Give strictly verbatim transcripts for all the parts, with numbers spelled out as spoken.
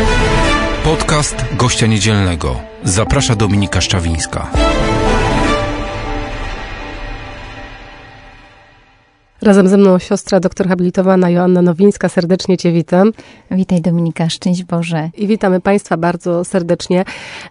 Podcast Gościa Niedzielnego. Zaprasza Dominika Szczawińska. Razem ze mną siostra doktor habilitowana Joanna Nowińska. Serdecznie Cię witam. Witaj Dominika, szczęść Boże. I witamy Państwa bardzo serdecznie.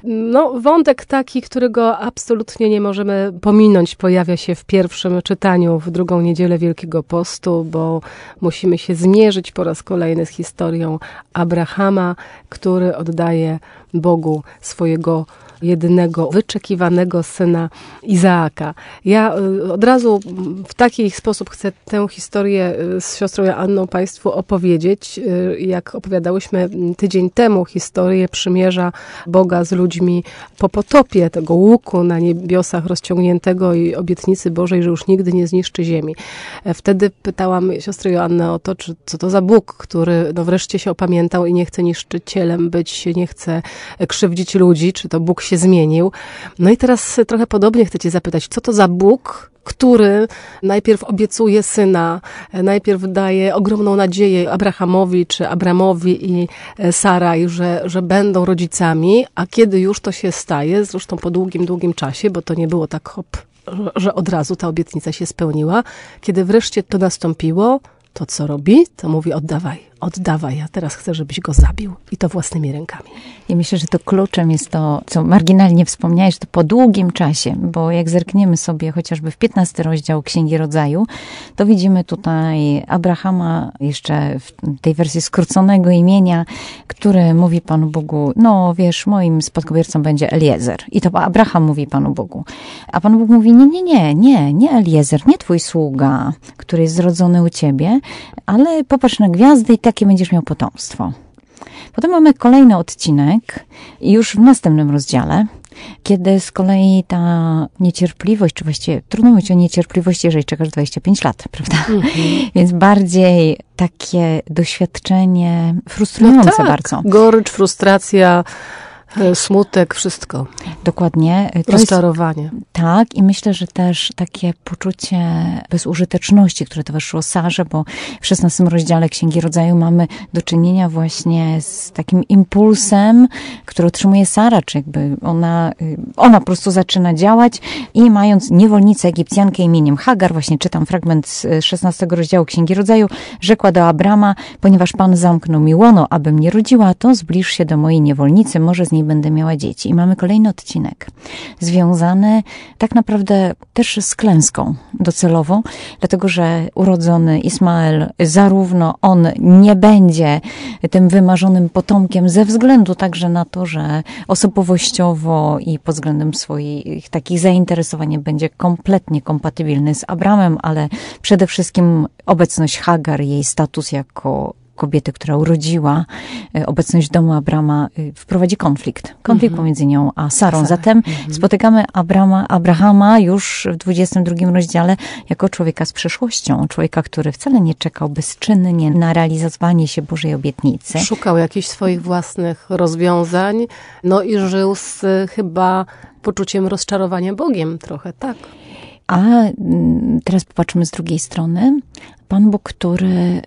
No, wątek taki, którego absolutnie nie możemy pominąć, pojawia się w pierwszym czytaniu w drugą niedzielę Wielkiego Postu, bo musimy się zmierzyć po raz kolejny z historią Abrahama, który oddaje Bogu swojego jedynego, wyczekiwanego syna Izaaka. Ja od razu w taki sposób chcę tę historię z siostrą Joanną Państwu opowiedzieć. Jak opowiadałyśmy tydzień temu historię przymierza Boga z ludźmi po potopie, tego łuku na niebiosach rozciągniętego i obietnicy Bożej, że już nigdy nie zniszczy ziemi. Wtedy pytałam siostrę Joannę o to, czy, co to za Bóg, który no wreszcie się opamiętał i nie chce niszczycielem być, nie chce krzywdzić ludzi, czy to Bóg się zmienił. No i teraz trochę podobnie chcę Cię zapytać, co to za Bóg, który najpierw obiecuje syna, najpierw daje ogromną nadzieję Abrahamowi czy Abramowi i Sarai, że, że będą rodzicami, a kiedy już to się staje, zresztą po długim, długim czasie, bo to nie było tak hop, że od razu ta obietnica się spełniła, kiedy wreszcie to nastąpiło, to co robi? To mówi oddawaj. Oddawaj, ja teraz chcę, żebyś go zabił. I to własnymi rękami. Ja myślę, że to kluczem jest to, co marginalnie wspomniałeś, to po długim czasie, bo jak zerkniemy sobie chociażby w piętnasty rozdział Księgi Rodzaju, to widzimy tutaj Abrahama jeszcze w tej wersji skróconego imienia, który mówi Panu Bogu, no wiesz, moim spadkobiercą będzie Eliezer. I to Abraham mówi Panu Bogu. A Pan Bóg mówi, nie, nie, nie, nie, nie Eliezer, nie twój sługa, który jest zrodzony u ciebie, ale popatrz na gwiazdy i takie będziesz miał potomstwo. Potem mamy kolejny odcinek, już w następnym rozdziale, kiedy z kolei ta niecierpliwość, czy właściwie trudno mówić o niecierpliwości, jeżeli czekasz dwadzieścia pięć lat, prawda? Mm-hmm. Więc bardziej takie doświadczenie frustrujące no tak, bardzo. Gorycz, frustracja, smutek, wszystko. Dokładnie. Rozczarowanie. Tak, i myślę, że też takie poczucie bezużyteczności, które towarzyszyło Sarze, bo w szesnastym rozdziale Księgi Rodzaju mamy do czynienia właśnie z takim impulsem, który otrzymuje Sara, czy jakby ona, ona po prostu zaczyna działać i mając niewolnicę Egipcjankę imieniem Hagar, właśnie czytam fragment z szesnastego rozdziału Księgi Rodzaju, rzekła do Abrama, ponieważ Pan zamknął mi łono, abym nie rodziła, to zbliż się do mojej niewolnicy, może z niej będę miała dzieci. I mamy kolejny odcinek związany tak naprawdę też z klęską docelowo, dlatego że urodzony Ismael, zarówno on nie będzie tym wymarzonym potomkiem ze względu także na to, że osobowościowo i pod względem swoich takich zainteresowań będzie kompletnie kompatybilny z Abramem, ale przede wszystkim obecność Hagar, jej status jako kobiety, która urodziła, obecność w domu Abrama wprowadzi konflikt. Konflikt mm-hmm. pomiędzy nią a Sarą. Sarah. Zatem mm-hmm. spotykamy Abrama, Abrahama już w dwudziestym drugim rozdziale jako człowieka z przeszłością. Człowieka, który wcale nie czekał bezczynnie na realizowanie się Bożej obietnicy. Szukał jakichś swoich własnych rozwiązań, no i żył z chyba poczuciem rozczarowania Bogiem trochę, tak. A teraz popatrzmy z drugiej strony. Pan Bóg, który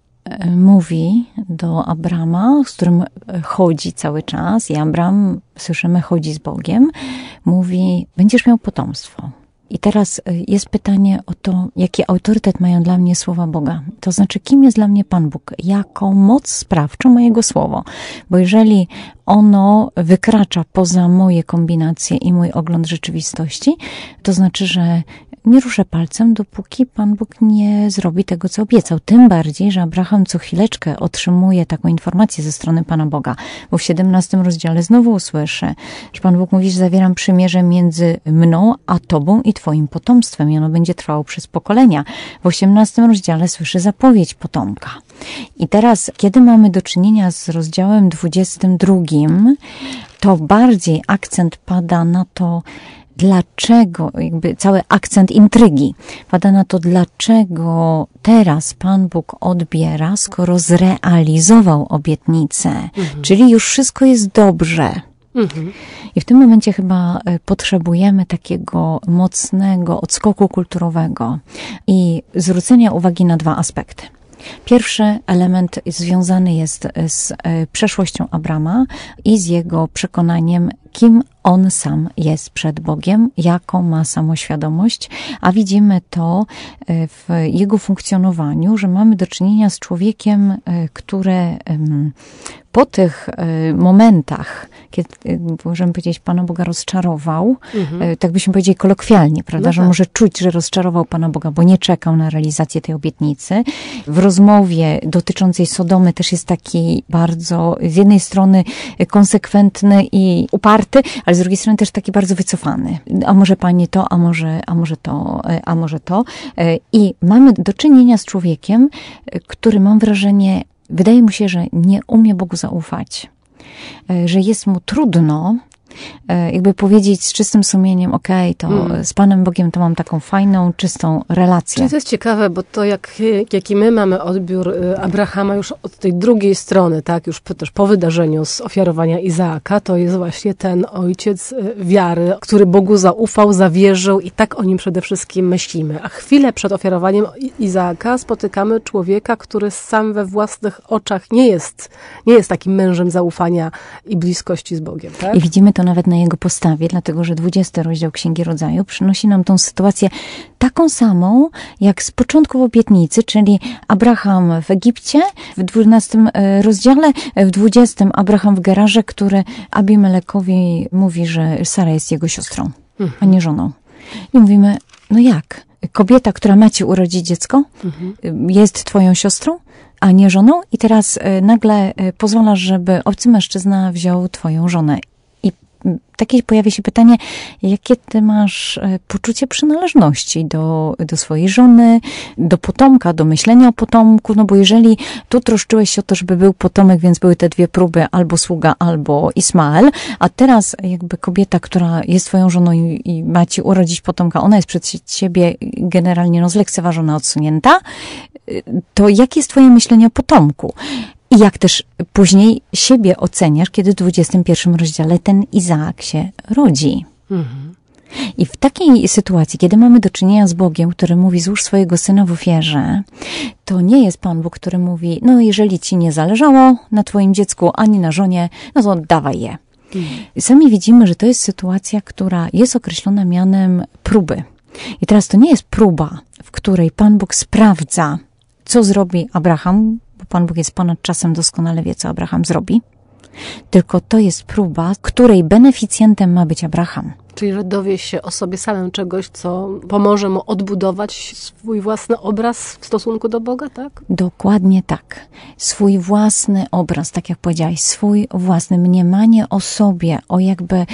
mówi do Abrama, z którym chodzi cały czas i Abram, słyszymy, chodzi z Bogiem, mówi, będziesz miał potomstwo. I teraz jest pytanie o to, jaki autorytet mają dla mnie słowa Boga. To znaczy, kim jest dla mnie Pan Bóg? Jaką moc sprawczą ma Jego słowo? Bo jeżeli ono wykracza poza moje kombinacje i mój ogląd rzeczywistości, to znaczy, że nie ruszę palcem, dopóki Pan Bóg nie zrobi tego, co obiecał. Tym bardziej, że Abraham co chwileczkę otrzymuje taką informację ze strony Pana Boga. Bo w siedemnastym rozdziale znowu usłyszy, że Pan Bóg mówi, że zawieram przymierze między mną a Tobą i Twoim potomstwem i ono będzie trwało przez pokolenia. W osiemnastym rozdziale słyszy zapowiedź potomka. I teraz, kiedy mamy do czynienia z rozdziałem dwudziestym drugim, to bardziej akcent pada na to, dlaczego, jakby cały akcent intrygi pada na to, dlaczego teraz Pan Bóg odbiera, skoro zrealizował obietnicę. Mhm. Czyli już wszystko jest dobrze. Mhm. I w tym momencie chyba potrzebujemy takiego mocnego odskoku kulturowego i zwrócenia uwagi na dwa aspekty. Pierwszy element związany jest z przeszłością Abrama i z jego przekonaniem, kim on sam jest przed Bogiem, jaką ma samoświadomość, a widzimy to w jego funkcjonowaniu, że mamy do czynienia z człowiekiem, który po tych momentach, kiedy, możemy powiedzieć, Pana Boga rozczarował, mhm. tak byśmy powiedzieli kolokwialnie, prawda, no że tak. może czuć, że rozczarował Pana Boga, bo nie czekał na realizację tej obietnicy. W rozmowie dotyczącej Sodomy też jest taki bardzo, z jednej strony konsekwentny i uparty, ale z drugiej strony też taki bardzo wycofany. A może Pani to, a może, a może to, a może to. I mamy do czynienia z człowiekiem, który, mam wrażenie, wydaje mu się, że nie umie Bogu zaufać, że jest mu trudno jakby powiedzieć z czystym sumieniem, okej, okay, to hmm. z Panem Bogiem to mam taką fajną, czystą relację. Czyli to jest ciekawe, bo to jak, jaki my mamy odbiór Abrahama już od tej drugiej strony, tak, już też po wydarzeniu z ofiarowania Izaaka, to jest właśnie ten ojciec wiary, który Bogu zaufał, zawierzył i tak o nim przede wszystkim myślimy. A chwilę przed ofiarowaniem Izaaka spotykamy człowieka, który sam we własnych oczach nie jest, nie jest takim mężem zaufania i bliskości z Bogiem, tak? I widzimy to nawet na jego postawie, dlatego że dwudziesty rozdział Księgi Rodzaju przynosi nam tą sytuację taką samą, jak z początku obietnicy, czyli Abraham w Egipcie, w dwunastym rozdziale, w dwudziestym Abraham w Gerarze, który Abimelekowi mówi, że Sara jest jego siostrą, mhm. a nie żoną. I mówimy, no jak? Kobieta, która ma ci urodzić dziecko, mhm. jest twoją siostrą, a nie żoną i teraz nagle pozwalasz, żeby obcy mężczyzna wziął twoją żonę. Takie pojawia się pytanie, jakie ty masz poczucie przynależności do, do swojej żony, do potomka, do myślenia o potomku, no bo jeżeli tu troszczyłeś się o to, żeby był potomek, więc były te dwie próby, albo sługa, albo Ismael, a teraz jakby kobieta, która jest twoją żoną i, i ma ci urodzić potomka, ona jest przed ciebie generalnie no, zlekceważona, odsunięta, to jakie jest twoje myślenie o potomku? I jak też później siebie oceniasz, kiedy w dwudziestym pierwszym rozdziale ten Izaak się rodzi. Mhm. I w takiej sytuacji, kiedy mamy do czynienia z Bogiem, który mówi, złóż swojego syna w ofierze, to nie jest Pan Bóg, który mówi, no jeżeli ci nie zależało na twoim dziecku, ani na żonie, no to dawaj je. Mhm. Sami widzimy, że to jest sytuacja, która jest określona mianem próby. I teraz to nie jest próba, w której Pan Bóg sprawdza, co zrobi Abraham, bo Pan Bóg jest ponad czasem, doskonale wie, co Abraham zrobi. Tylko to jest próba, której beneficjentem ma być Abraham. Czyli, że dowie się o sobie samym czegoś, co pomoże mu odbudować swój własny obraz w stosunku do Boga, tak? Dokładnie tak. Swój własny obraz, tak jak powiedziałaś, swój własny, mniemanie o sobie, o jakby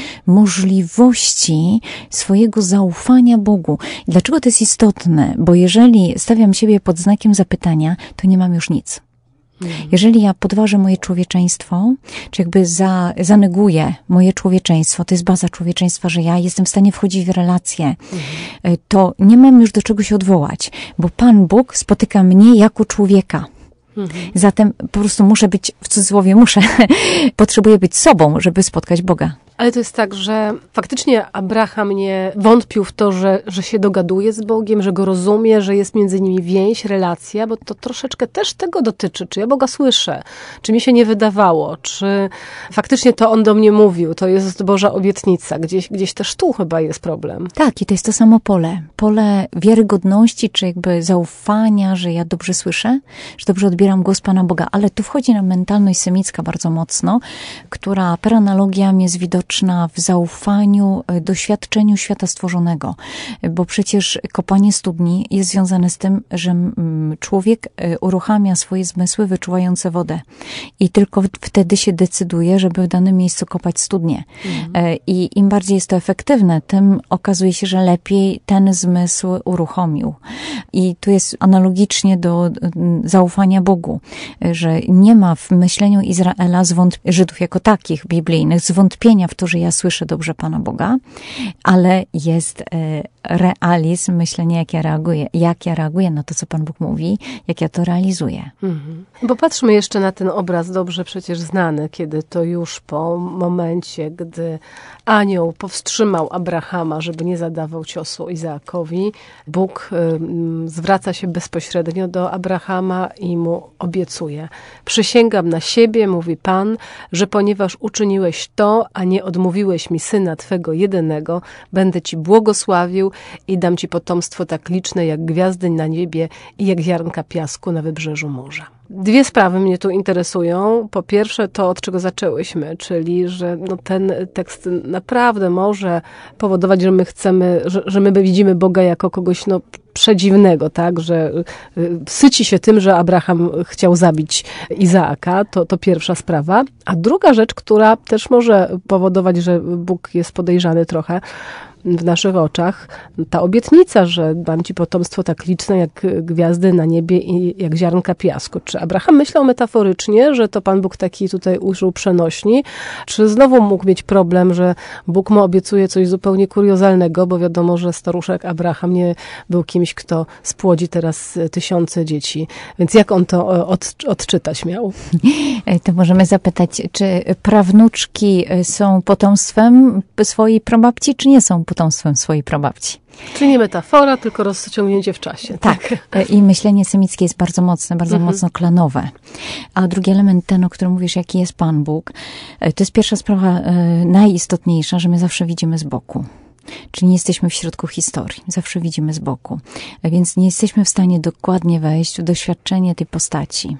możliwości swojego zaufania Bogu. I dlaczego to jest istotne? Bo jeżeli stawiam siebie pod znakiem zapytania, to nie mam już nic. Jeżeli ja podważę moje człowieczeństwo, czy jakby za, zaneguję moje człowieczeństwo, to jest baza człowieczeństwa, że ja jestem w stanie wchodzić w relacje, mhm. to nie mam już do czego się odwołać, bo Pan Bóg spotyka mnie jako człowieka. Mhm. Zatem po prostu muszę być, w cudzysłowie muszę, potrzebuję być sobą, żeby spotkać Boga. Ale to jest tak, że faktycznie Abraham nie wątpił w to, że, że się dogaduje z Bogiem, że Go rozumie, że jest między nimi więź, relacja, bo to troszeczkę też tego dotyczy. Czy ja Boga słyszę? Czy mi się nie wydawało? Czy faktycznie to On do mnie mówił? To jest Boża obietnica. Gdzieś, gdzieś też tu chyba jest problem. Tak, i to jest to samo pole. Pole wiarygodności, czy jakby zaufania, że ja dobrze słyszę, że dobrze odbieram głos Pana Boga. Ale tu wchodzi nam mentalność semicka bardzo mocno, która per analogiam jest widoczna w zaufaniu, doświadczeniu świata stworzonego. Bo przecież kopanie studni jest związane z tym, że człowiek uruchamia swoje zmysły wyczuwające wodę. I tylko wtedy się decyduje, żeby w danym miejscu kopać studnię. Mhm. I im bardziej jest to efektywne, tym okazuje się, że lepiej ten zmysł uruchomił. I tu jest analogicznie do zaufania Bogu, że nie ma w myśleniu Izraela, zwątp- Żydów jako takich biblijnych, zwątpienia w powtórzy, ja słyszę dobrze Pana Boga, ale jest realizm, myślenie, jak ja reaguję, jak ja reaguję na to, co Pan Bóg mówi, jak ja to realizuję. Mhm. Bo patrzmy jeszcze na ten obraz dobrze przecież znany, kiedy to już po momencie, gdy anioł powstrzymał Abrahama, żeby nie zadawał ciosu Izaakowi, Bóg y, zwraca się bezpośrednio do Abrahama i mu obiecuje. Przysięgam na siebie, mówi Pan, że ponieważ uczyniłeś to, a nie odmówiłeś mi syna Twego jedynego, będę Ci błogosławił i dam Ci potomstwo tak liczne jak gwiazdy na niebie i jak ziarnka piasku na wybrzeżu morza. Dwie sprawy mnie tu interesują. Po pierwsze to, od czego zaczęłyśmy, czyli że no, ten tekst naprawdę może powodować, że my chcemy, że, że my widzimy Boga jako kogoś no, przedziwnego, tak, że y, syci się tym, że Abraham chciał zabić Izaaka, to, to pierwsza sprawa. A druga rzecz, która też może powodować, że Bóg jest podejrzany trochę w naszych oczach, ta obietnica, że dam Ci potomstwo tak liczne jak gwiazdy na niebie i jak ziarnka piasku. Czy Abraham myślał metaforycznie, że to Pan Bóg taki tutaj użył przenośni? Czy znowu mógł mieć problem, że Bóg mu obiecuje coś zupełnie kuriozalnego, bo wiadomo, że staruszek Abraham nie był kimś, kto spłodzi teraz tysiące dzieci. Więc jak on to od, odczytać miał? To możemy zapytać, czy prawnuczki są potomstwem swojej prababci, czy nie są potomstwem swojej prababci? Czyli nie metafora, tylko rozciągnięcie w czasie. Tak. tak. I myślenie semickie jest bardzo mocne, bardzo mhm. mocno klanowe. A drugi element, ten, o którym mówisz, jaki jest Pan Bóg, to jest pierwsza sprawa najistotniejsza, że my zawsze widzimy z boku. Czyli nie jesteśmy w środku historii, zawsze widzimy z boku. Więc nie jesteśmy w stanie dokładnie wejść w doświadczenie tej postaci.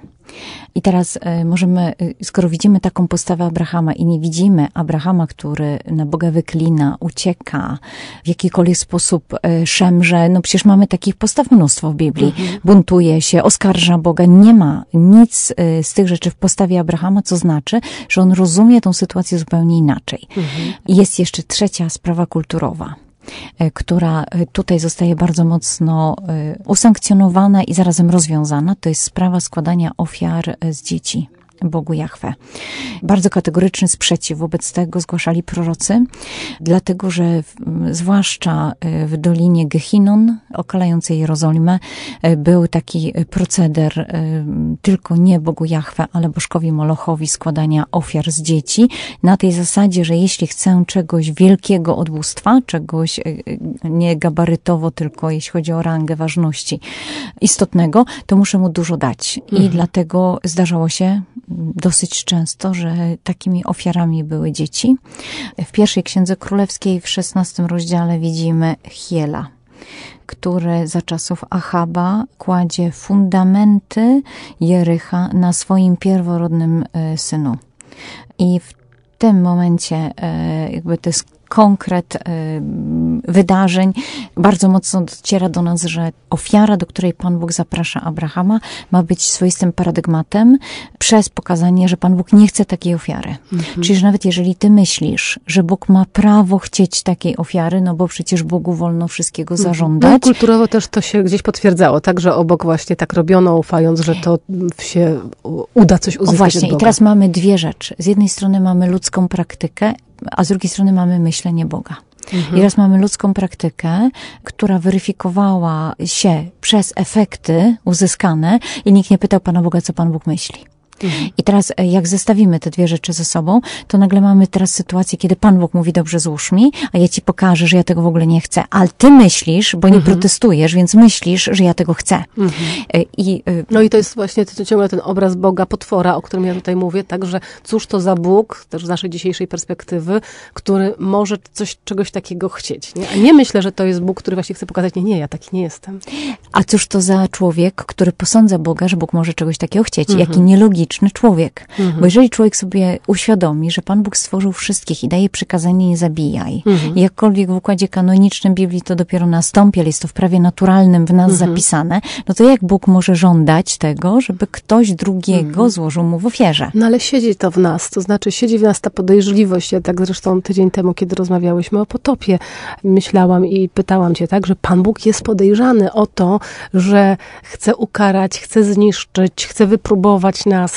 I teraz y, możemy, y, skoro widzimy taką postawę Abrahama i nie widzimy Abrahama, który na Boga wyklina, ucieka, w jakikolwiek sposób y, szemrze, no przecież mamy takich postaw mnóstwo w Biblii, mhm. buntuje się, oskarża Boga, nie ma nic y, z tych rzeczy w postawie Abrahama, co znaczy, że on rozumie tą sytuację zupełnie inaczej. Mhm. I jest jeszcze trzecia sprawa kulturowa, która tutaj zostaje bardzo mocno usankcjonowana i zarazem rozwiązana, to jest sprawa składania ofiar z dzieci Bogu Jahwe. Bardzo kategoryczny sprzeciw wobec tego zgłaszali prorocy, dlatego że w, zwłaszcza w Dolinie Gehinon, okalającej Jerozolimę, był taki proceder tylko nie Bogu Jahwe, ale bożkowi Molochowi składania ofiar z dzieci, na tej zasadzie, że jeśli chcę czegoś wielkiego od bóstwa, czegoś nie gabarytowo, tylko jeśli chodzi o rangę ważności istotnego, to muszę mu dużo dać. I mhm. dlatego zdarzało się dosyć często, że takimi ofiarami były dzieci. W pierwszej Księdze Królewskiej w szesnastym rozdziale widzimy Hiela, który za czasów Achaba kładzie fundamenty Jericha na swoim pierworodnym synu. I w tym momencie jakby to jest konkret y, wydarzeń. Bardzo mocno dociera do nas, że ofiara, do której Pan Bóg zaprasza Abrahama, ma być swoistym paradygmatem przez pokazanie, że Pan Bóg nie chce takiej ofiary. Mhm. Czyli, że nawet jeżeli ty myślisz, że Bóg ma prawo chcieć takiej ofiary, no bo przecież Bogu wolno wszystkiego zażądać. No, kulturowo też to się gdzieś potwierdzało, tak, że obok właśnie tak robiono, ufając, że to się uda coś uzyskać. O właśnie, od Boga. I teraz mamy dwie rzeczy. Z jednej strony mamy ludzką praktykę, a z drugiej strony mamy myślenie Boga. Mhm. I teraz mamy ludzką praktykę, która weryfikowała się przez efekty uzyskane i nikt nie pytał Pana Boga, co Pan Bóg myśli. Mhm. I teraz jak zestawimy te dwie rzeczy ze sobą, to nagle mamy teraz sytuację, kiedy Pan Bóg mówi, dobrze, złóż mi, a ja ci pokażę, że ja tego w ogóle nie chcę. Ale ty myślisz, bo nie mhm. protestujesz, więc myślisz, że ja tego chcę. Mhm. I, no i to jest właśnie to, ciągle ten obraz Boga, potwora, o którym ja tutaj mówię, także cóż to za Bóg, też z naszej dzisiejszej perspektywy, który może coś, czegoś takiego chcieć. Nie? A nie myślę, że to jest Bóg, który właśnie chce pokazać, nie, nie, ja taki nie jestem. A cóż to za człowiek, który posądza Boga, że Bóg może czegoś takiego chcieć. Mhm. Jaki nielogiczny człowiek. Mhm. Bo jeżeli człowiek sobie uświadomi, że Pan Bóg stworzył wszystkich i daje przykazanie nie zabijaj, mhm. i jakkolwiek w układzie kanonicznym Biblii to dopiero nastąpi, ale jest to w prawie naturalnym w nas mhm. zapisane, no to jak Bóg może żądać tego, żeby ktoś drugiego mhm. złożył mu w ofierze? No ale siedzi to w nas, to znaczy siedzi w nas ta podejrzliwość. Ja tak zresztą tydzień temu, kiedy rozmawiałyśmy o potopie, myślałam i pytałam cię, tak, że Pan Bóg jest podejrzany o to, że chce ukarać, chce zniszczyć, chce wypróbować nas,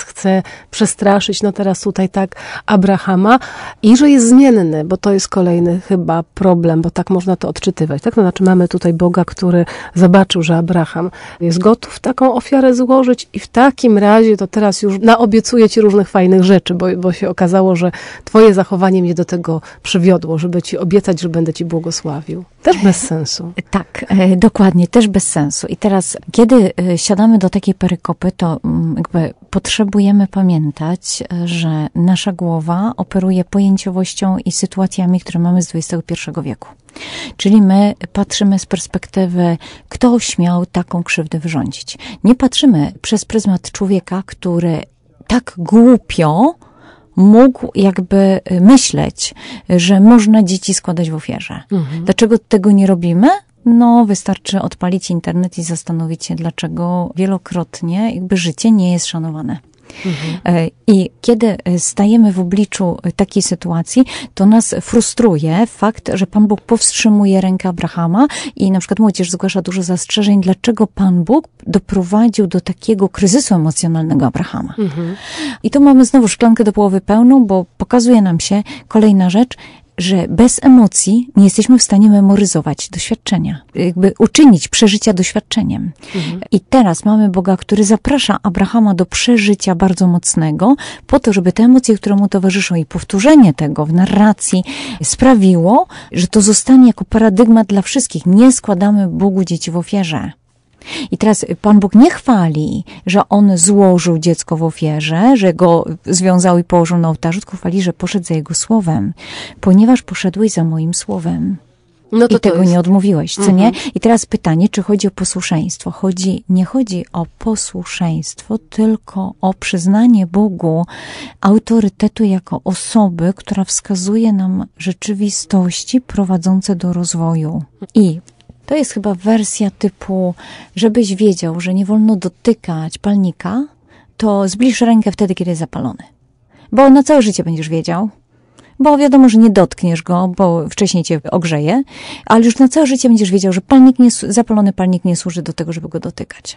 chce przestraszyć, no teraz tutaj tak, Abrahama i że jest zmienny, bo to jest kolejny chyba problem, bo tak można to odczytywać. Tak? No, znaczy mamy tutaj Boga, który zobaczył, że Abraham jest gotów taką ofiarę złożyć i w takim razie to teraz już naobiecuję ci różnych fajnych rzeczy, bo, bo się okazało, że twoje zachowanie mnie do tego przywiodło, żeby ci obiecać, że będę ci błogosławił. Też bez sensu. Tak, e, dokładnie, też bez sensu. I teraz, kiedy e, siadamy do takiej perykopy, to m, jakby potrzebujemy pamiętać, e, że nasza głowa operuje pojęciowością i sytuacjami, które mamy z dwudziestego pierwszego wieku. Czyli my patrzymy z perspektywy, kto śmiał taką krzywdę wyrządzić. Nie patrzymy przez pryzmat człowieka, który tak głupio mógł jakby myśleć, że można dzieci składać w ofierze. Mhm. Dlaczego tego nie robimy? No, wystarczy odpalić internet i zastanowić się, dlaczego wielokrotnie jakby życie nie jest szanowane. Mhm. I kiedy stajemy w obliczu takiej sytuacji, to nas frustruje fakt, że Pan Bóg powstrzymuje rękę Abrahama i na przykład młodzież zgłasza dużo zastrzeżeń, dlaczego Pan Bóg doprowadził do takiego kryzysu emocjonalnego Abrahama. Mhm. I tu mamy znowu szklankę do połowy pełną, bo pokazuje nam się kolejna rzecz, że bez emocji nie jesteśmy w stanie memoryzować doświadczenia, jakby uczynić przeżycia doświadczeniem. Mhm. I teraz mamy Boga, który zaprasza Abrahama do przeżycia bardzo mocnego, po to, żeby te emocje, które mu towarzyszą i powtórzenie tego w narracji sprawiło, że to zostanie jako paradygmat dla wszystkich. Nie składamy Bogu dzieci w ofierze. I teraz Pan Bóg nie chwali, że on złożył dziecko w ofierze, że go związał i położył na ołtarzu, tylko chwali, że poszedł za jego słowem, ponieważ poszedłeś za moim słowem. No to I tego to nie odmówiłeś, co mhm. nie? I teraz pytanie, czy chodzi o posłuszeństwo? Chodzi, nie chodzi o posłuszeństwo, tylko o przyznanie Bogu autorytetu jako osoby, która wskazuje nam rzeczywistości prowadzące do rozwoju. I to jest chyba wersja typu, żebyś wiedział, że nie wolno dotykać palnika, to zbliż rękę wtedy, kiedy jest zapalony. Bo na całe życie będziesz wiedział, bo wiadomo, że nie dotkniesz go, bo wcześniej cię ogrzeje, ale już na całe życie będziesz wiedział, że palnik nie, zapalony palnik nie służy do tego, żeby go dotykać.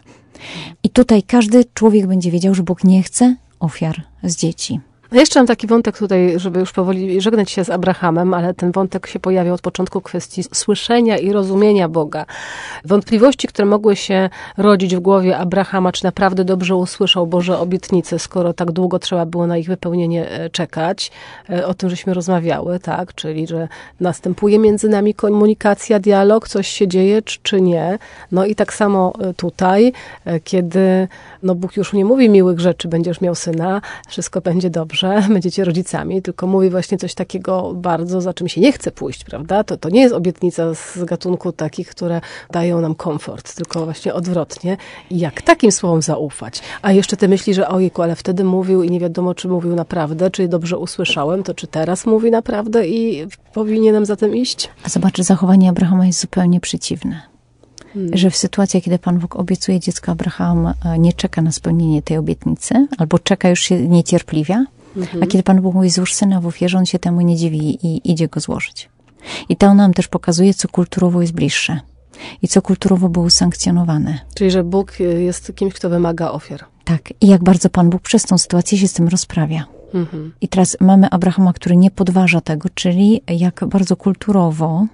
I tutaj każdy człowiek będzie wiedział, że Bóg nie chce ofiar z dzieci. A jeszcze mam taki wątek tutaj, żeby już powoli żegnać się z Abrahamem, ale ten wątek się pojawia od początku kwestii słyszenia i rozumienia Boga. Wątpliwości, które mogły się rodzić w głowie Abrahama, czy naprawdę dobrze usłyszał Boże obietnice, skoro tak długo trzeba było na ich wypełnienie czekać. O tym żeśmy rozmawiały, tak? Czyli, że następuje między nami komunikacja, dialog, coś się dzieje, czy, czy nie. No i tak samo tutaj, kiedy no Bóg już nie mówi miłych rzeczy, będziesz miał syna, wszystko będzie dobrze, będziecie rodzicami, tylko mówi właśnie coś takiego bardzo, za czym się nie chce pójść, prawda? To, to nie jest obietnica z gatunku takich, które dają nam komfort, tylko właśnie odwrotnie. I jak takim słowom zaufać? A jeszcze te myśli, że ojejku, ale wtedy mówił i nie wiadomo, czy mówił naprawdę, czy dobrze usłyszałem, to czy teraz mówi naprawdę i powinienem za tym iść? A zobacz, zachowanie Abrahama jest zupełnie przeciwne. Hmm. Że w sytuacji, kiedy Pan Bóg obiecuje dziecko, Abraham nie czeka na spełnienie tej obietnicy, albo czeka, już się niecierpliwia, mhm. a kiedy Pan Bóg mówi, złóż syna w ofierze, on się temu nie dziwi i idzie go złożyć. I to nam też pokazuje, co kulturowo jest bliższe i co kulturowo było sankcjonowane. Czyli, że Bóg jest kimś, kto wymaga ofiar. Tak. I jak bardzo Pan Bóg przez tą sytuację się z tym rozprawia. Mhm. I teraz mamy Abrahama, który nie podważa tego, czyli jak bardzo kulturowo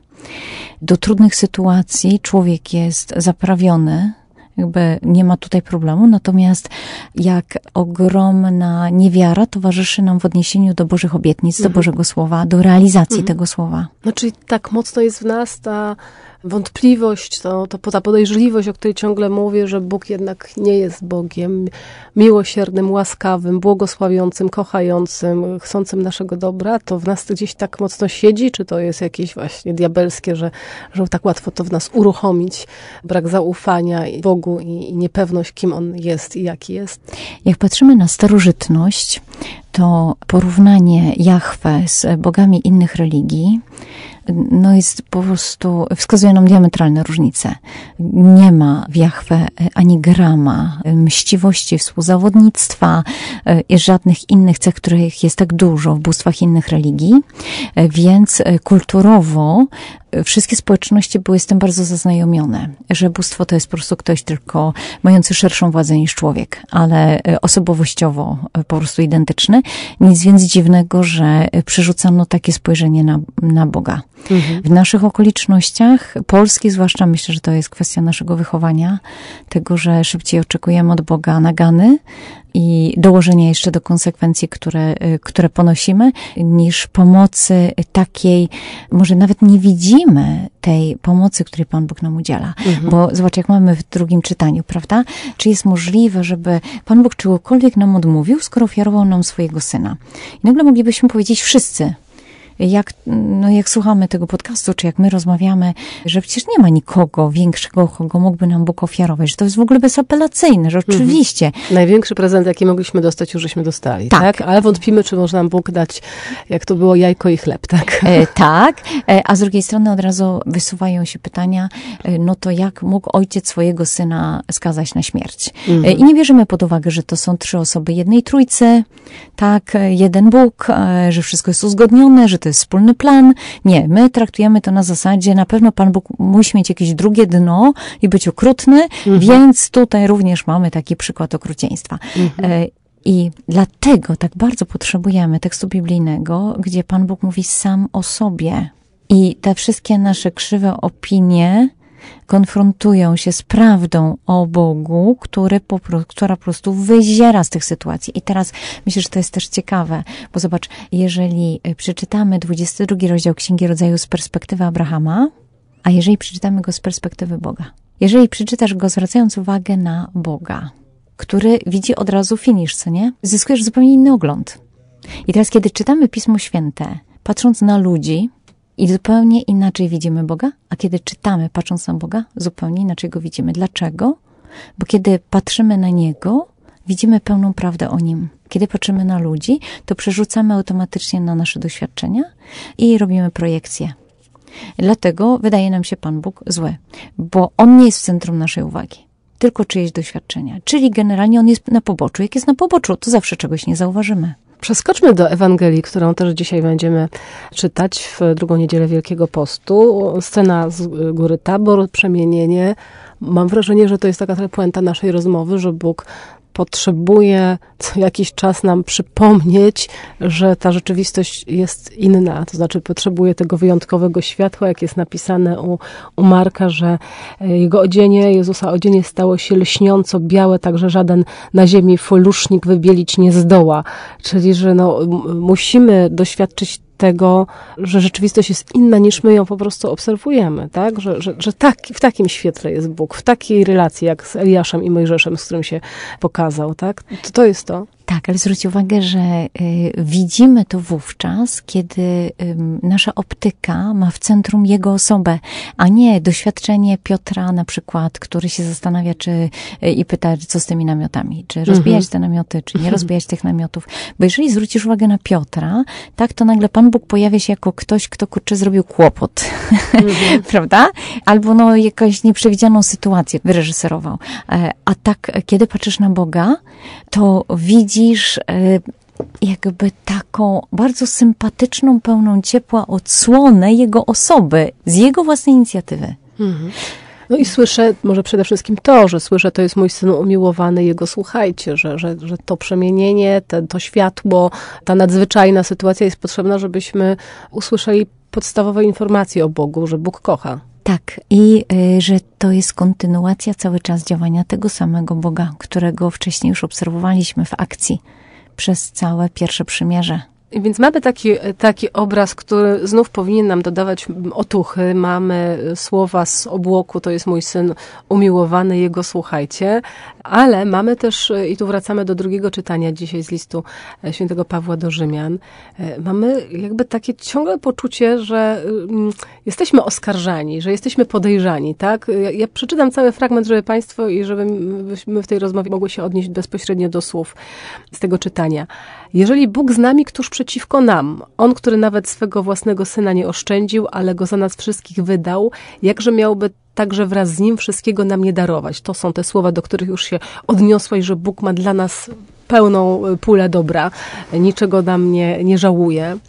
do trudnych sytuacji człowiek jest zaprawiony, jakby nie ma tutaj problemu, natomiast jak ogromna niewiara towarzyszy nam w odniesieniu do Bożych obietnic, mhm. do Bożego Słowa, do realizacji mhm. tego Słowa. No czyli tak mocno jest w nas ta wątpliwość, to, to ta podejrzliwość, o której ciągle mówię, że Bóg jednak nie jest Bogiem miłosiernym, łaskawym, błogosławiącym, kochającym, chcącym naszego dobra, to w nas gdzieś tak mocno siedzi, czy to jest jakieś właśnie diabelskie, że, że tak łatwo to w nas uruchomić, brak zaufania Bogu i, i niepewność, kim On jest i jaki jest? Jak patrzymy na starożytność, to porównanie Jahwe z bogami innych religii no jest po prostu, wskazuje nam diametralne różnice. Nie ma w Jahwe ani grama mściwości, współzawodnictwa i żadnych innych cech, których jest tak dużo w bóstwach innych religii, więc kulturowo wszystkie społeczności były z tym bardzo zaznajomione, że bóstwo to jest po prostu ktoś tylko mający szerszą władzę niż człowiek, ale osobowościowo po prostu identyczny. Nic więc dziwnego, że przerzucano takie spojrzenie na, na Boga. Mhm. W naszych okolicznościach, polskich zwłaszcza, myślę, że to jest kwestia naszego wychowania, tego, że szybciej oczekujemy od Boga nagany i dołożenia jeszcze do konsekwencji, które, które ponosimy, niż pomocy takiej, może nawet nie widzimy tej pomocy, której Pan Bóg nam udziela. Mhm. Bo zobacz, jak mamy w drugim czytaniu, prawda? Czy jest możliwe, żeby Pan Bóg czegokolwiek nam odmówił, skoro ofiarował nam swojego Syna? I nagle moglibyśmy powiedzieć wszyscy, jak, no jak słuchamy tego podcastu, czy jak my rozmawiamy, że przecież nie ma nikogo większego, kogo mógłby nam Bóg ofiarować, że to jest w ogóle bezapelacyjne, że oczywiście. Mhm. Największy prezent, jaki mogliśmy dostać, już żeśmy dostali, tak? tak? Ale wątpimy, czy może nam Bóg dać, jak to było, jajko i chleb, tak? E, tak, e, a z drugiej strony od razu wysuwają się pytania, e, no to jak mógł ojciec swojego syna skazać na śmierć? Mhm. E, I nie bierzemy pod uwagę, że to są trzy osoby jednej trójcy, tak, jeden Bóg, e, że wszystko jest uzgodnione, że to jest wspólny plan. Nie, my traktujemy to na zasadzie, na pewno Pan Bóg musi mieć jakieś drugie dno i być okrutny, mhm. więc tutaj również mamy taki przykład okrucieństwa. Mhm. I dlatego tak bardzo potrzebujemy tekstu biblijnego, gdzie Pan Bóg mówi sam o sobie. I te wszystkie nasze krzywe opinie konfrontują się z prawdą o Bogu, który po, która po prostu wyziera z tych sytuacji. I teraz myślę, że to jest też ciekawe, bo zobacz, jeżeli przeczytamy dwudziesty drugi rozdział Księgi Rodzaju z perspektywy Abrahama, a jeżeli przeczytamy go z perspektywy Boga, jeżeli przeczytasz go zwracając uwagę na Boga, który widzi od razu finisz, co nie? Zyskujesz zupełnie inny ogląd. I teraz, kiedy czytamy Pismo Święte, patrząc na ludzi, i zupełnie inaczej widzimy Boga, a kiedy czytamy, patrząc na Boga, zupełnie inaczej go widzimy. Dlaczego? Bo kiedy patrzymy na Niego, widzimy pełną prawdę o Nim. Kiedy patrzymy na ludzi, to przerzucamy automatycznie na nasze doświadczenia i robimy projekcje. Dlatego wydaje nam się Pan Bóg zły, bo On nie jest w centrum naszej uwagi, tylko czyjeś doświadczenia. Czyli generalnie On jest na poboczu. Jak jest na poboczu, to zawsze czegoś nie zauważymy. Przeskoczmy do Ewangelii, którą też dzisiaj będziemy czytać w drugą niedzielę Wielkiego Postu. Scena z góry Tabor, przemienienie. Mam wrażenie, że to jest taka trochę puenta naszej rozmowy, że Bóg potrzebuje co jakiś czas nam przypomnieć, że ta rzeczywistość jest inna. To znaczy potrzebuje tego wyjątkowego światła, jak jest napisane u, u Marka, że jego odzienie, Jezusa odzienie stało się lśniąco białe, tak że żaden na ziemi folusznik wybielić nie zdoła. Czyli, że no, musimy doświadczyć tego, że rzeczywistość jest inna niż my ją po prostu obserwujemy, tak? Że, że, że tak, w takim świetle jest Bóg, w takiej relacji jak z Eliaszem i Mojżeszem, z którym się pokazał, tak? To, to jest to. Tak, ale zwróć uwagę, że y, widzimy to wówczas, kiedy y, nasza optyka ma w centrum Jego osobę, a nie doświadczenie Piotra na przykład, który się zastanawia czy, y, i pyta, co z tymi namiotami, czy rozbijać te namioty, czy nie rozbijać tych namiotów. Bo jeżeli zwrócisz uwagę na Piotra, tak, to nagle Pan Bóg pojawia się jako ktoś, kto kurczę zrobił kłopot, prawda? Albo no jakąś nieprzewidzianą sytuację wyreżyserował. A tak, kiedy patrzysz na Boga, to widzi Widzisz jakby taką bardzo sympatyczną, pełną ciepła odsłonę Jego osoby, z Jego własnej inicjatywy. Mhm. No i słyszę, może przede wszystkim to, że słyszę, to jest mój Syn umiłowany, Jego słuchajcie, że, że, że to przemienienie, te, to światło, ta nadzwyczajna sytuacja jest potrzebna, żebyśmy usłyszeli podstawowe informacje o Bogu, że Bóg kocha. Tak, i y, że to jest kontynuacja cały czas działania tego samego Boga, którego wcześniej już obserwowaliśmy w akcji przez całe pierwsze przymierze. I więc mamy taki, taki obraz, który znów powinien nam dodawać otuchy. Mamy słowa z obłoku, to jest mój Syn umiłowany, Jego słuchajcie. Ale mamy też, i tu wracamy do drugiego czytania dzisiaj z listu świętego Pawła do Rzymian, mamy jakby takie ciągłe poczucie, że jesteśmy oskarżani, że jesteśmy podejrzani, tak? Ja, ja przeczytam cały fragment, żeby Państwo i żebyśmy w tej rozmowie mogły się odnieść bezpośrednio do słów z tego czytania. Jeżeli Bóg z nami, któż przeciwko nam? On, który nawet swego własnego Syna nie oszczędził, ale Go za nas wszystkich wydał, jakże miałby także wraz z Nim wszystkiego nam nie darować? To są te słowa, do których już się odniosłaś, że Bóg ma dla nas pełną pulę dobra, niczego nam nie, nie żałuje.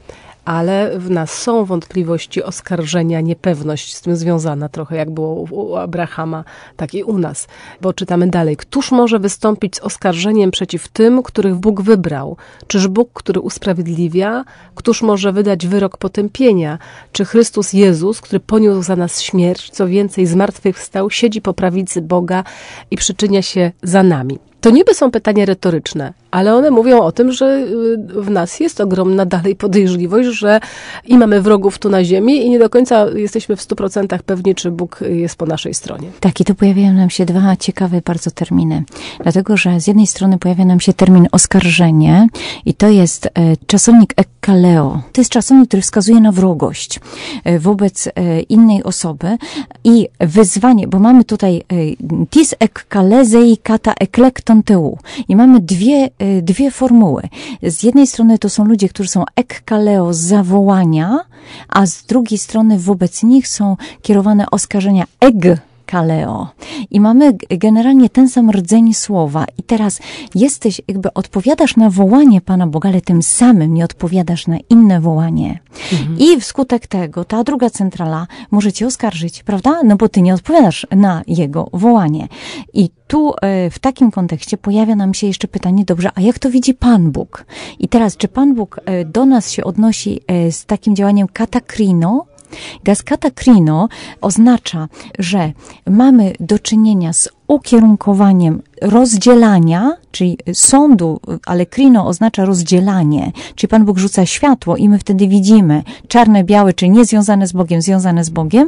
ale w nas są wątpliwości, oskarżenia, niepewność z tym związana, trochę jak było u Abrahama, tak i u nas. Bo czytamy dalej. Któż może wystąpić z oskarżeniem przeciw tym, których Bóg wybrał? Czyż Bóg, który usprawiedliwia? Któż może wydać wyrok potępienia? Czy Chrystus Jezus, który poniósł za nas śmierć, co więcej zmartwychwstał, siedzi po prawicy Boga i przyczynia się za nami? To niby są pytania retoryczne, ale one mówią o tym, że w nas jest ogromna dalej podejrzliwość, że i mamy wrogów tu na ziemi i nie do końca jesteśmy w stu procentach pewni, czy Bóg jest po naszej stronie. Tak, i tu pojawiają nam się dwa ciekawe bardzo terminy. Dlatego, że z jednej strony pojawia nam się termin oskarżenie i to jest e, czasownik ekkaleo. To jest czasownik, który wskazuje na wrogość e, wobec e, innej osoby i wyzwanie, bo mamy tutaj e, tis ekkalezei kata eklekton teu i mamy dwie dwie formuły. Z jednej strony to są ludzie, którzy są ekkaleo z zawołania, a z drugiej strony wobec nich są kierowane oskarżenia eg kaleo. I mamy generalnie ten sam rdzeń słowa. I teraz jesteś, jakby odpowiadasz na wołanie Pana Boga, ale tym samym nie odpowiadasz na inne wołanie. Mhm. I wskutek tego ta druga centrala może cię oskarżyć, prawda? No bo ty nie odpowiadasz na jego wołanie. I tu w takim kontekście pojawia nam się jeszcze pytanie, dobrze, a jak to widzi Pan Bóg? I teraz, czy Pan Bóg do nas się odnosi z takim działaniem katakrino? Teraz katakrino oznacza, że mamy do czynienia z ukierunkowaniem rozdzielania, czyli sądu, ale krino oznacza rozdzielanie, czyli Pan Bóg rzuca światło i my wtedy widzimy czarne, białe, czyli niezwiązane z Bogiem, związane z Bogiem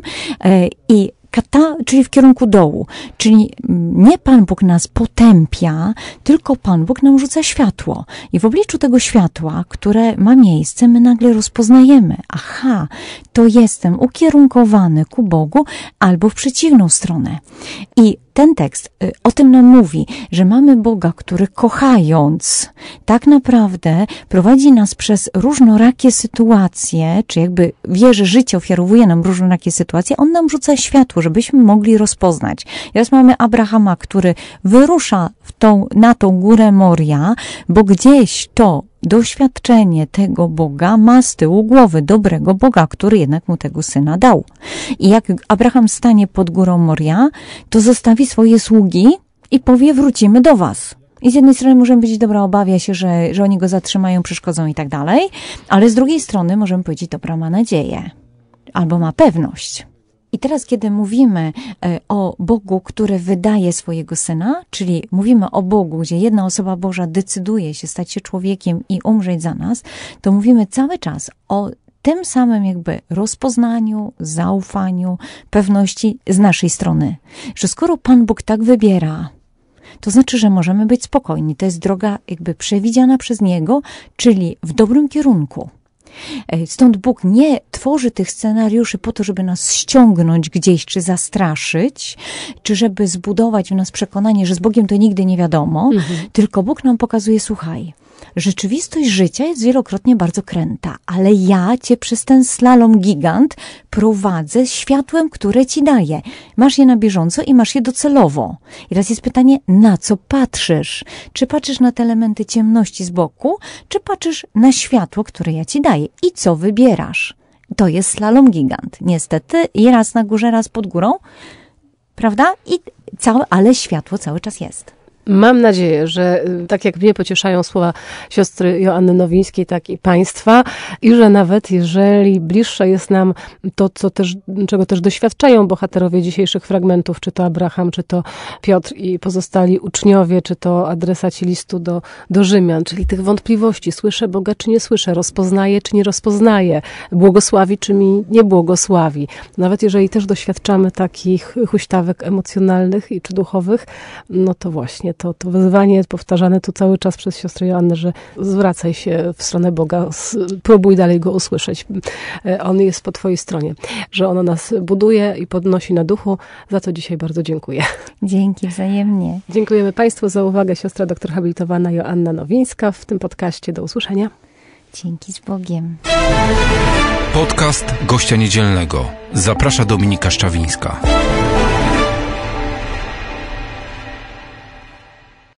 i kata, czyli w kierunku dołu. Czyli nie Pan Bóg nas potępia, tylko Pan Bóg nam rzuca światło. I w obliczu tego światła, które ma miejsce, my nagle rozpoznajemy. Aha, to jestem ukierunkowany ku Bogu albo w przeciwną stronę. I ten tekst o tym nam mówi, że mamy Boga, który kochając, tak naprawdę prowadzi nas przez różnorakie sytuacje, czy jakby wie, że życie ofiarowuje nam różnorakie sytuacje, On nam rzuca światło, żebyśmy mogli rozpoznać. Teraz mamy Abrahama, który wyrusza w tą, na tą górę Moria, bo gdzieś to doświadczenie tego Boga ma z tyłu głowy dobrego Boga, który jednak mu tego syna dał. I jak Abraham stanie pod górą Moria, to zostawi swoje sługi i powie, wrócimy do was. I z jednej strony możemy powiedzieć, dobra, obawia się, że, że oni go zatrzymają, przeszkodzą i tak dalej, ale z drugiej strony możemy powiedzieć, dobra, ma nadzieję. Albo ma pewność. I teraz, kiedy mówimy o Bogu, który wydaje swojego Syna, czyli mówimy o Bogu, gdzie jedna osoba Boża decyduje się stać się człowiekiem i umrzeć za nas, to mówimy cały czas o tym samym jakby rozpoznaniu, zaufaniu, pewności z naszej strony. Że skoro Pan Bóg tak wybiera, to znaczy, że możemy być spokojni. To jest droga jakby przewidziana przez Niego, czyli w dobrym kierunku. Stąd Bóg nie tworzy tych scenariuszy po to, żeby nas ściągnąć gdzieś, czy zastraszyć, czy żeby zbudować w nas przekonanie, że z Bogiem to nigdy nie wiadomo, mhm. tylko Bóg nam pokazuje, słuchaj, rzeczywistość życia jest wielokrotnie bardzo kręta, ale ja cię przez ten slalom gigant prowadzę światłem, które ci daję. Masz je na bieżąco i masz je docelowo. I teraz jest pytanie, na co patrzysz? Czy patrzysz na te elementy ciemności z boku, czy patrzysz na światło, które ja ci daję? I co wybierasz? To jest slalom gigant. Niestety, i raz na górze, raz pod górą, prawda? I całe, ale światło cały czas jest. Mam nadzieję, że tak jak mnie pocieszają słowa siostry Joanny Nowińskiej, tak i państwa, i że nawet jeżeli bliższe jest nam to, co też, czego też doświadczają bohaterowie dzisiejszych fragmentów, czy to Abraham, czy to Piotr i pozostali uczniowie, czy to adresaci listu do, do Rzymian, czyli tych wątpliwości, słyszę Boga, czy nie słyszę, rozpoznaję, czy nie rozpoznaję, błogosławi, czy mi nie błogosławi. Nawet jeżeli też doświadczamy takich huśtawek emocjonalnych i czy duchowych, no to właśnie To, to wezwanie powtarzane tu cały czas przez siostrę Joannę, że zwracaj się w stronę Boga, próbuj dalej Go usłyszeć. On jest po twojej stronie, że ono nas buduje i podnosi na duchu. Za to dzisiaj bardzo dziękuję. Dzięki, wzajemnie. Dziękujemy Państwu za uwagę. Siostra doktor habilitowana Joanna Nowińska w tym podcaście. Do usłyszenia. Dzięki, z Bogiem. Podcast Gościa Niedzielnego. Zaprasza Dominika Szczawińska.